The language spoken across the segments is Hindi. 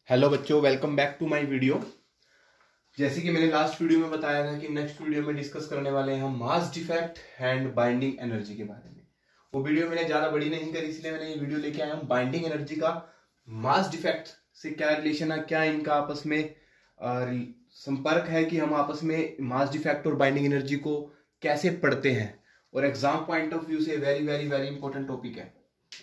हेलो बच्चों, welcome back to my video. जैसे कि मैंने लास्ट वीडियो में बताया था कि नेक्स्ट वीडियो में डिस्कस करने वाले हैं हम mass defect and binding energy के बारे में। वो वीडियो मैंने ज्यादा बड़ी नहीं करी, इसलिए मैंने ये वीडियो लेके आया हूँ। बाइंडिंग एनर्जी का मास डिफेक्ट से क्या रिलेशन है, क्या इनका आपस में संपर्क है कि हम आपस में मास डिफेक्ट और बाइंडिंग एनर्जी को कैसे पढ़ते हैं, और एग्जाम पॉइंट ऑफ व्यू से very very very important topic है।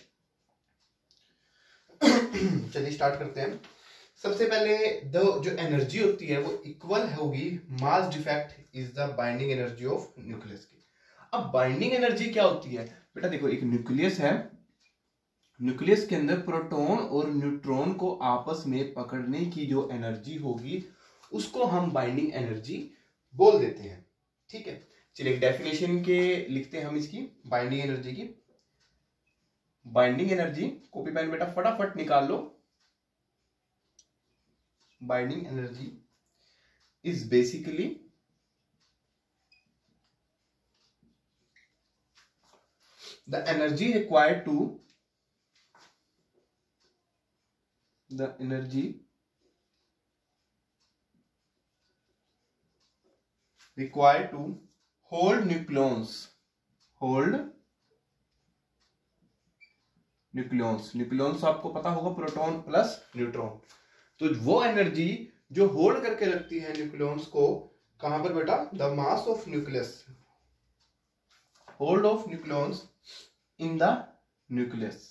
चलिए स्टार्ट करते हैं। सबसे पहले जो एनर्जी होती है वो इक्वल होगी mass defect is the binding energy of nucleus की। अब बाइंडिंग एनर्जी क्या होती है बेटा? देखो, एक न्यूक्लियस है, न्यूक्लियस के अंदर प्रोटॉन और न्यूट्रॉन को आपस में पकड़ने की जो एनर्जी होगी उसको हम बाइंडिंग एनर्जी बोल देते हैं। ठीक है, चलिए डेफिनेशन के लिखते हैं हम इसकी बाइंडिंग एनर्जी की। बाइंडिंग एनर्जी, कॉपी पेन बेटा फटाफट निकाल लो। Binding energy is basically the energy required to hold nucleons, nucleons आपको पता होगा प्रोटॉन प्लस न्यूट्रॉन। तो वो एनर्जी जो होल्ड करके रखती है न्यूक्लियंस को, कहां पर बेटा? The mass of nucleus, hold of nucleons in the nucleus,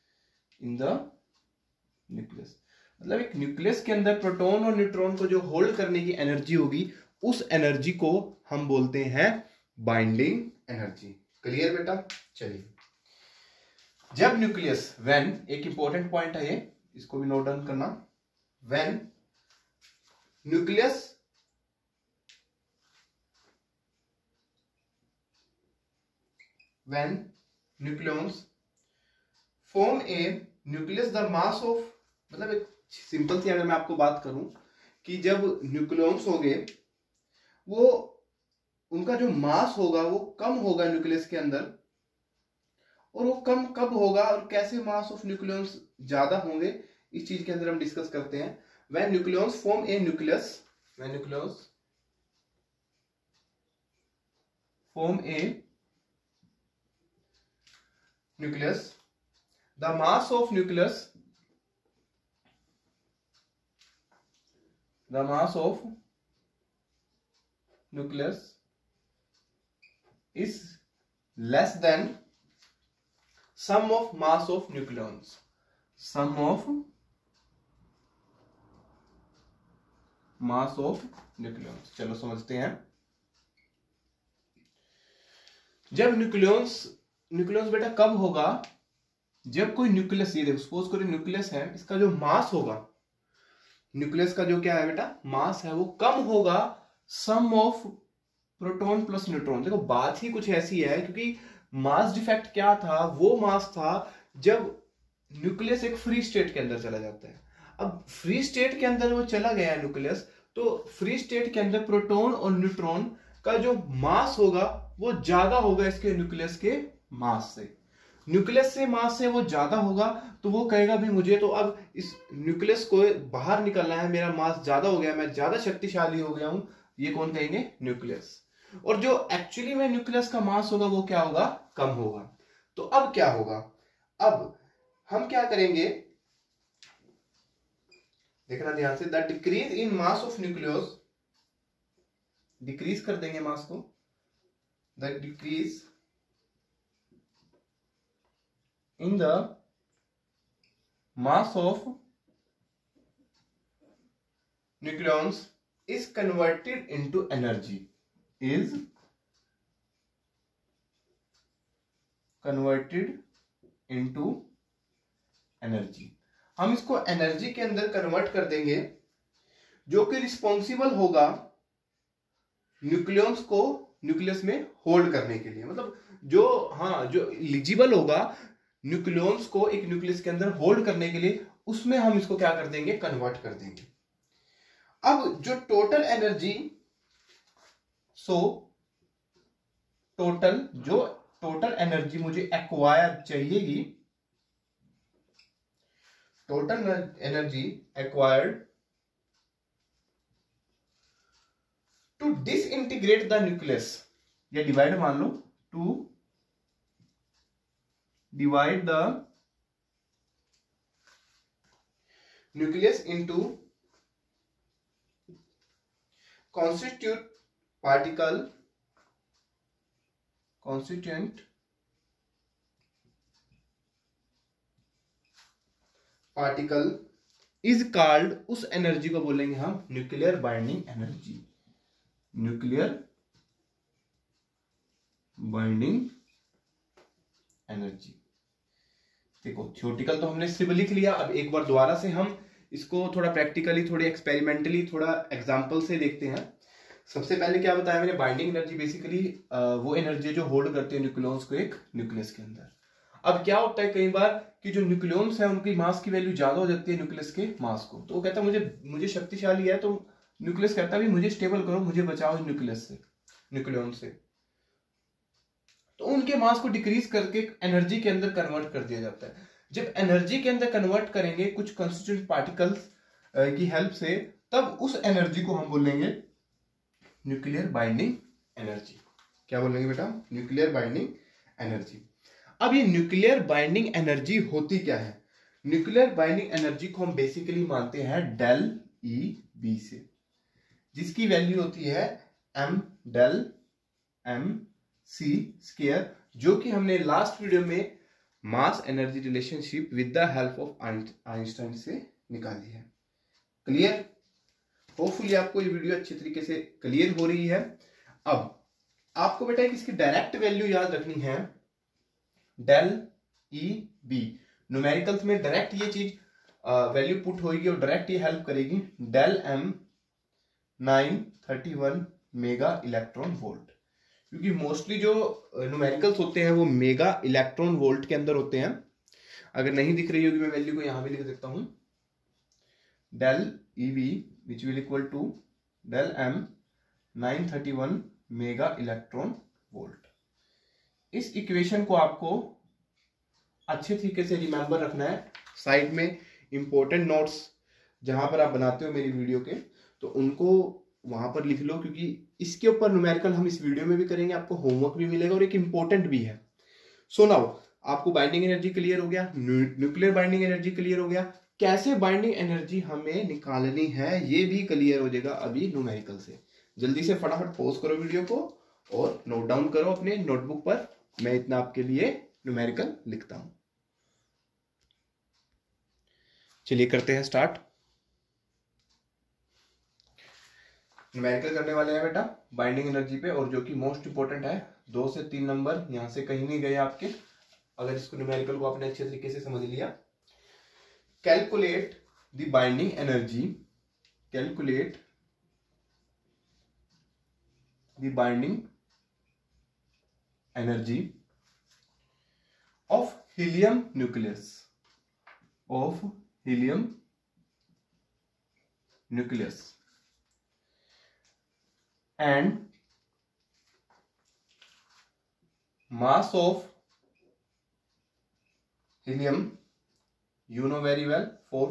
मतलब एक न्यूक्लियस के अंदर प्रोटॉन और न्यूट्रॉन को जो होल्ड करने की एनर्जी होगी उस एनर्जी को हम बोलते हैं बाइंडिंग एनर्जी। क्लियर बेटा? चलिए, जब न्यूक्लियस, व्हेन, एक इंपॉर्टेंट पॉइंट है ये, इसको भी नोट डाउन करना। When nucleus nucleons form a nucleus the mass of, मतलब एक सिंपल सी अगर मैं आपको बात करूं कि जब न्यूक्लियंस हो गए, वो उनका जो मास होगा वो कम होगा न्यूक्लियस के अंदर। और वो कम कब होगा और कैसे मास ऑफ न्यूक्लियंस ज्यादा होंगे, इस चीज के अंदर हम डिस्कस करते हैं। When nucleons form a nucleus, when nucleons form a nucleus, the mass of nucleus, the mass of nucleus is less than sum of mass of nucleons, sum of mass of nucleons। चलो समझते हैं। जब न्यूक्लियंस बेटा कब होगा? जब कोई न्यूक्लियस, ये देखो सपोज करो न्यूक्लियस है, इसका जो मास होगा, न्यूक्लियस का जो क्या है बेटा मास है, वो कम होगा sum of proton plus neutron. देखो बात ही कुछ ऐसी है, क्योंकि मास डिफेक्ट क्या था? वो मास था जब न्यूक्लियस एक फ्री स्टेट के अंदर चला जाता है। अब फ्री स्टेट के अंदर वो चला गया है तो फ्री स्टेट के अंदर प्रोटॉन और न्यूट्रॉन का जो मास होगा वो ज्यादा होगा इसके न्यूक्लियस के मास से। न्यूक्लियस से मास से वो ज्यादा होगा तो वो कहेगा भी मुझे तो अब इस न्यूक्लियस को बाहर निकलना है, मेरा मास ज्यादा हो गया, मैं ज्यादा शक्तिशाली हो गया हूं। ये कौन कहेंगे? न्यूक्लियस। और जो एक्चुअली में न्यूक्लियस का मास होगा वो क्या होगा? कम होगा। तो अब क्या होगा? अब हम क्या करेंगे, देखना ध्यान से। The decrease in mass of nucleus, decrease कर देंगे मास को। The decrease in the mass of nucleons is converted into energy, is converted into energy। हम इसको एनर्जी के अंदर कन्वर्ट कर देंगे, जो कि रिस्पॉन्सिबल होगा न्यूक्लियंस को न्यूक्लियस में होल्ड करने के लिए। मतलब जो एलिजिबल होगा न्यूक्लियंस को एक न्यूक्लियस के अंदर होल्ड करने के लिए, उसमें हम इसको क्या कर देंगे? कन्वर्ट कर देंगे। अब जो टोटल एनर्जी, टोटल एनर्जी मुझे एक्वायर चाहिएगी, total energy acquired to disintegrate the nucleus, या डिवाइड मान लो, to divide the nucleus into constituent particle is called, उस एनर्जी को बोलेंगे हम nuclear binding energy. Nuclear binding energy. देखो थ्योरेटिकल तो हमने सिर्फ लिख लिया, अब एक बार दोबारा से हम इसको थोड़ा प्रैक्टिकली, थोड़ी एक्सपेरिमेंटली, थोड़ा एग्जांपल से देखते हैं। सबसे पहले क्या बताया मैंने, बाइंडिंग एनर्जी बेसिकली वो एनर्जी जो होल्ड करते हैं न्यूक्लियॉन्स को एक न्यूक्लियस के अंदर। अब क्या होता है कई बार कि जो न्यूक्लियॉन्स है उनकी मास की वैल्यू ज्यादा हो जाती है न्यूक्लियस के मास को, तो वो कहता है मुझे शक्तिशाली है, तो न्यूक्लियस कहता है मुझे स्टेबल करो, मुझे बचाओ न्यूक्लियस से, न्यूक्लियॉन से। तो उनके मास को डिक्रीज करके एनर्जी के अंदर कन्वर्ट कर दिया जाता है। जब एनर्जी के अंदर कन्वर्ट करेंगे कुछ कंस्टिट्यूएंट पार्टिकल्स की हेल्प से, तब उस एनर्जी को हम बोलेंगे न्यूक्लियर बाइंडिंग एनर्जी। क्या बोलेंगे बेटा? Nuclear binding energy. अब ये न्यूक्लियर बाइंडिंग एनर्जी होती क्या है? न्यूक्लियर बाइंडिंग एनर्जी को हम बेसिकली मानते हैं डेल ई बी से, जिसकी वैल्यू होती है m del m c square, जो कि हमने लास्ट वीडियो में mass energy relationship with the help of Einstein से निकाली है। क्लियर? होपफुली आपको ये वीडियो अच्छी तरीके से क्लियर हो रही है। अब आपको बेटा इसकी डायरेक्ट वैल्यू याद रखनी है, डेल ई बी। न्यूमेरिकल्स में डायरेक्ट ये चीज वैल्यू पुट होगी और डायरेक्ट ये हेल्प करेगी। Del M 931 mega electron volt, क्योंकि मोस्टली जो न्यूमेरिकल्स होते हैं वो मेगा इलेक्ट्रॉन वोल्ट के अंदर होते हैं। अगर नहीं दिख रही होगी मैं वैल्यू को यहां भी लिख देता हूं, del E B which will equal to del M 931 mega electron volt. इस इक्वेशन को आपको अच्छे तरीके से रिमेंबर रखना है। साइड में इंपॉर्टेंट नोट्स जहां पर आप बनाते हो मेरी वीडियो के, तो उनको वहां पर लिख लो, क्योंकि इसके ऊपर न्यूमेरिकल हम इस वीडियो में भी करेंगे, आपको होमवर्क भी मिलेगा और एक इंपॉर्टेंट भी है। सो नाउ आपको बाइंडिंग एनर्जी क्लियर हो गया, न्यूक्लियर बाइंडिंग एनर्जी क्लियर हो गया, कैसे बाइंडिंग एनर्जी हमें निकालनी है ये भी क्लियर हो जाएगा अभी न्यूमेरिकल से। जल्दी से फटाफट पॉज करो वीडियो को और नोट डाउन करो अपने नोटबुक पर, मैं इतना आपके लिए न्यूमेरिकल लिखता हूं। चलिए करते हैं स्टार्ट। न्यूमेरिकल करने वाले हैं बेटा बाइंडिंग एनर्जी पे, और जो कि मोस्ट इंपोर्टेंट है, 2 से 3 नंबर यहां से कहीं नहीं गए आपके, अगर इसको न्यूमेरिकल को आपने अच्छे तरीके से समझ लिया। Calculate the binding energy, calculate the binding energy of helium nucleus, of helium nucleus and mass of helium, you know very well,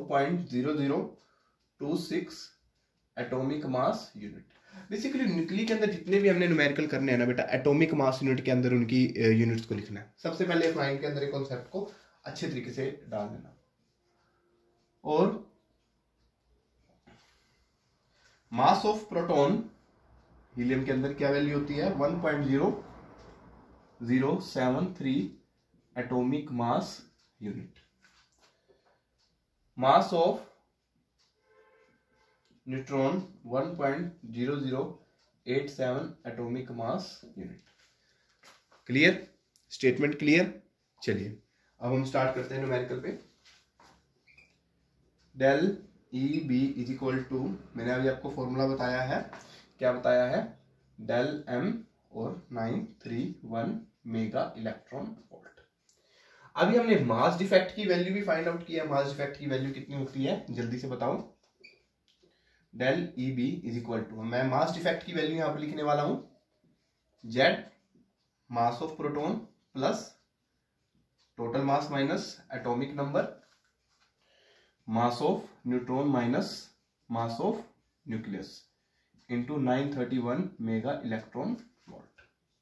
4.0026 atomic mass unit. Basically nucleus के अंदर जितने भी हमने न्यूमेरिकल करने हैं ना बेटा, एटॉमिक मास यूनिट के अंदर उनकी यूनिट्स को लिखना है। सबसे पहले माइंड के अंदर एक कॉन्सेप्ट को अच्छे तरीके से डाल देना। और मास ऑफ प्रोटॉन, हीलियम के अंदर क्या वैल्यू होती है? 1.0073 atomic mass unit. Mass of neutron 1.0087 atomic mass unit. Clear? Statement clear? चलिए अब हम स्टार्ट करते हैं न्यूमेरिकल पे। Del E B is equal to, मैंने अभी आपको फॉर्मूला बताया है, क्या बताया है? डेल एम और 931 मेगा इलेक्ट्रॉन वोल्ट। अभी हमने मास डिफेक्ट की वैल्यू भी फाइंड आउट किया। मास डिफेक्ट की वैल्यू कितनी होती है जल्दी से बताओ? Del E B is equal to, मैं मास डिफेक्ट की वैल्यू यहां पर लिखने वाला हूं, Z mass of proton plus total mass minus atomic number mass of neutron minus mass of nucleus into 931 mega electron volt.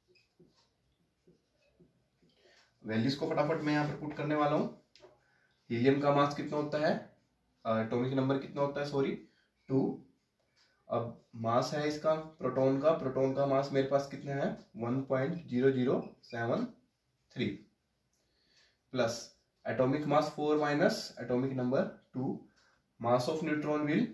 Values को फटाफट मैं यहां पर पुट करने वाला हूं। हीलियम का मास कितना होता है, एटॉमिक नंबर कितना होता है, सॉरी 2। अब मास है इसका प्रोटॉन का मास मेरे पास कितना है 1.0073 plus atomic mass 4 minus atomic number 2, mass of neutron will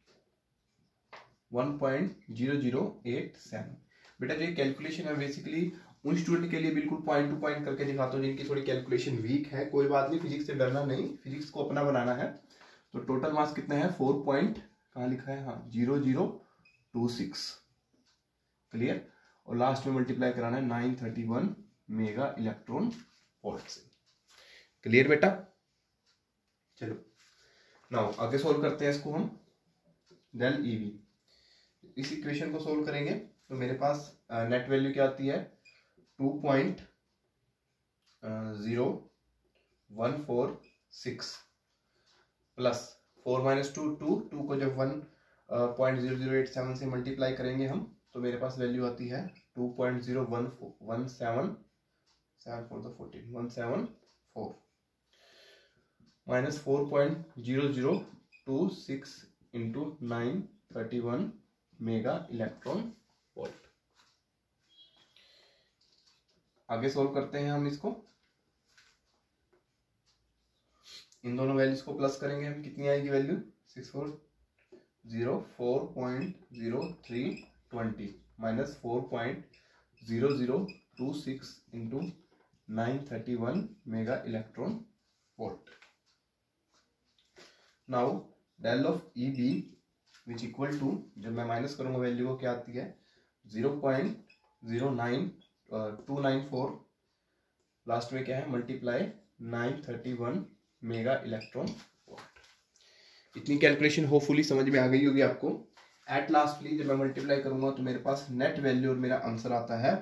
1.0087। बेटा जो कैलकुलेशन है बेसिकली उन स्टूडेंट के लिए बिल्कुल पॉइंट टू पॉइंट करके दिखाता हूँ जिनकी थोड़ी कैलकुलेशन वीक है। कोई बात नहीं, फिजिक्स से डरना नहीं, फिजिक्स को अपना बनाना है। तो टोटल मास कितना है 4 पॉइंट कहाँ लिखा है, हाँ 0026, क्लियर। और लास्ट में मल्टीप्लाई कराना है 931 मेगा इलेक्ट्रॉन वोल्ट से, क्लियर बेटा। चलो नाउ आगे सोल्व करते हैं इसको हम। डेल ईवी, इस इक्वेशन को सोल्व करेंगे तो मेरे पास नेट वैल्यू क्या आती है 2.0146 प्लस 4 माइनस 2 2 को जब 1.0087 से मल्टीप्लाई करेंगे हम तो मेरे पास वैल्यू आती है 2.0117 minus 4.0026 into 931 mega electron volt. आगे सोल्व करते हैं हम इसको। इन दोनों वैल्यूज को प्लस करेंगे हम, कितनी आएगी value 6404.0320 minus 4.0026 into 931 mega electron volt. Now del of E B which equal to, जब मैं माइनस करूंगा वैल्यू को क्या आती है 0.09294, लास्ट में क्या है मल्टीप्लाई 931 मेगा इलेक्ट्रॉन वोल्ट। इतनी कैलकुलेशन होपफुली समझ में आ गई होगी आपको। एट लास्टली जब मैं मल्टीप्लाई करूंगा तो मेरे पास नेट वैल्यू और मेरा आंसर आता है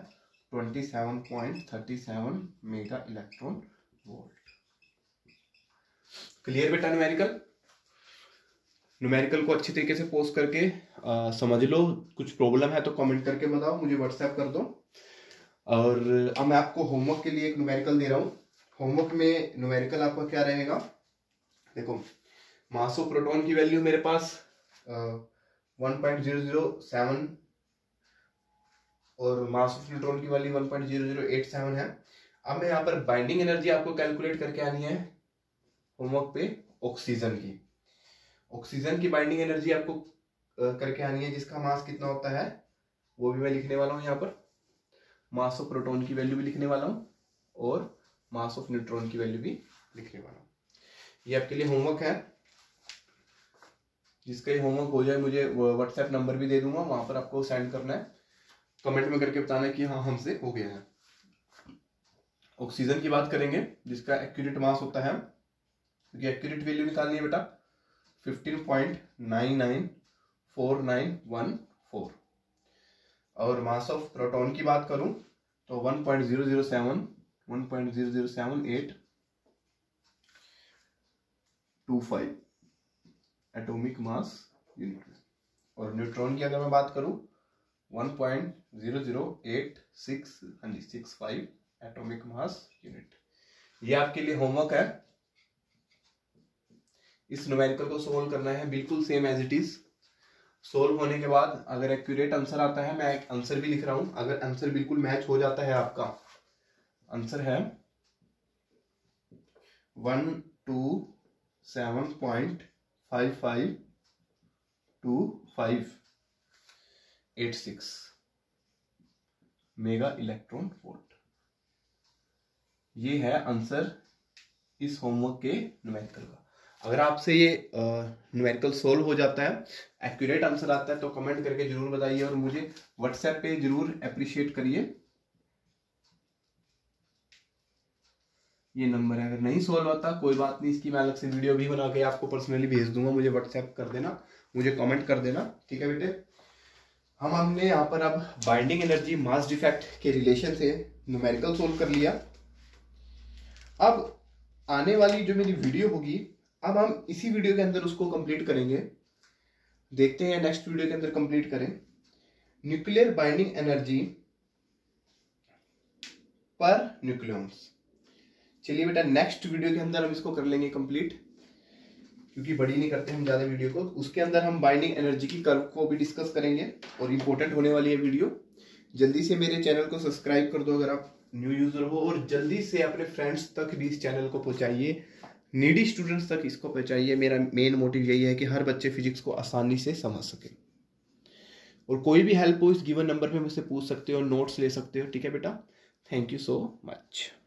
27.37 मेगा इलेक्ट्रॉन वोल्ट। क्लियर बेटा। न्यूमेरिकल को अच्छी तरीके से पोस्ट करके समझ लो। कुछ प्रॉब्लम है तो कमेंट करके बताओ, मुझे व्हाट्सएप कर दो। और अब मैं आपको होमवर्क के लिए एक न्यूमेरिकल दे रहा हूँ। होमवर्क में न्यूमेरिकल आपका क्या रहेगा, देखो मास ऑफ प्रोटॉन की वैल्यू मेरे पास 1.007 और मास ऑफ न्यूट्रॉन की वैल्यू 1.0087 है। अब मैं यहाँ पर बाइंडिंग एनर्जी आपको कैलकुलेट करके आनी है होमवर्क पे, ऑक्सीजन की बाइंडिंग एनर्जी आपको करके आनी है, जिसका मास कितना होता है वो भी मैं लिखने वाला हूँ यहाँ पर। मास ऑफ प्रोटॉन की वैल्यू भी लिखने वाला हूँ और मास ऑफ न्यूट्रॉन की वैल्यू भी लिखने वाला हूँ। ये आपके लिए होमवर्क है। जिसका ये होमवर्क हो जाए मुझे व्हाट्सएप नंबर भी दे दूंगा, वहां पर आपको सेंड करना है, कमेंट में करके बताना है कि हाँ हमसे हो गया है। ऑक्सीजन की बात करेंगे जिसका एक्यूरेट मास होता है, क्योंकि एक्यूरेट वैल्यू निकालनी है बेटा 15.994914। और मास ऑफ प्रोटॉन की बात करूं तो 1.007825 एटॉमिक मास यूनिट। और न्यूट्रॉन की अगर मैं बात करूं 1.00865 एटॉमिक मास यूनिट। ये आपके लिए होमवर्क है। इस न्यूमेरिकल को सोल्व करना है बिल्कुल same as it is. Solve होने के बाद अगर एक्यूरेट आंसर आता है, मैं एक आंसर भी लिख रहा हूं, अगर आंसर बिल्कुल मैच हो जाता है, आपका आंसर है 127.552586 मेगा इलेक्ट्रॉन वोल्ट। ये है आंसर इस होमवर्क के न्यूमेरिकल का। अगर आपसे ये न्यूमेरिकल सोल्व हो जाता है, एक्यूरेट आंसर आता है, तो कमेंट करके जरूर बताइए और मुझे व्हाट्सएप पे जरूर अप्रिशिएट करिए। ये नंबर है, अगर नहीं सोल्व आता कोई बात नहीं, इसकी मैं अलग से वीडियो भी बना के आपको पर्सनली भेज दूंगा, मुझे व्हाट्सएप कर देना, मुझे कमेंट कर देना, ठीक है बेटे। हमने यहाँ पर अब बाइंडिंग एनर्जी मास डिफेक्ट के रिलेशन से न्यूमेरिकल सोल्व कर लिया। अब आने वाली जो मेरी वीडियो होगी अब हम इसी वीडियो के अंदर उसको कंप्लीट करेंगे, देखते हैं नेक्स्ट वीडियो के अंदर कंप्लीट करें। Nuclear binding energy per nucleons. चलिए बेटा नेक्स्ट वीडियो के अंदर हम इसको कर लेंगे कंप्लीट, क्योंकि बड़ी नहीं करते हम ज्यादा वीडियो को। उसके अंदर हम बाइंडिंग एनर्जी की कर्व को भी डिस्कस करेंगे और इंपॉर्टेंट होने वाली है वीडियो। जल्दी से मेरे चैनल को सब्सक्राइब कर दो अगर आप न्यू यूजर हो, और जल्दी से अपने फ्रेंड्स तक भी इस चैनल को पहुंचाइए, नीडी स्टूडेंट्स तक इसको पहुंचाइए। मेरा मेन मोटिव यही है कि हर बच्चे फिजिक्स को आसानी से समझ सके। और कोई भी हेल्प हो इस गिवन नंबर पे मुझसे पूछ सकते हो, नोट्स ले सकते हो, ठीक है बेटा। Thank you so much.